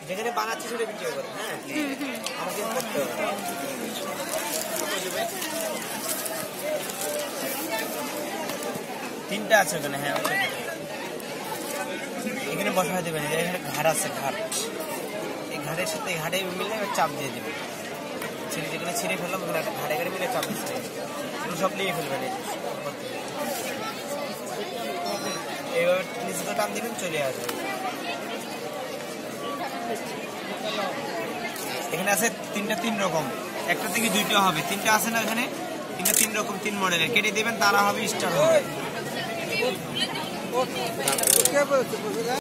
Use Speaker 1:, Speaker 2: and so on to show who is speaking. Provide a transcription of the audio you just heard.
Speaker 1: যেখানে বানাচ্ছি সেটা ভিডিও করে। হ্যাঁ আমাকে করতে হবে। তিনটা আছে ওখানে। হ্যাঁ এখানে বসা দেবেন, এখানে ঘাট আছে, ঘাট, এই ঘাটের সাথে ঘাটে মিলে চাপ দিয়ে দেবেন। ছিঁড়ে যেখানে ছিঁড়ে ফেললাম ওখানে একটা ঘাটে ঘাটে মিলে চাপ দিচ্ছে, এগুলো সব নিয়ে ফেলবেন। এইভাবে নিচে তো টান দিবেন, চলে আসবে। এখানে আছে তিনটা, তিন রকম, একটা থেকে দুইটা হবে, তিনটা আছে না এখানে, তিনটা তিন রকম, তিন মডেলের কেটে দিবেন, তারা হবে স্টার হবে।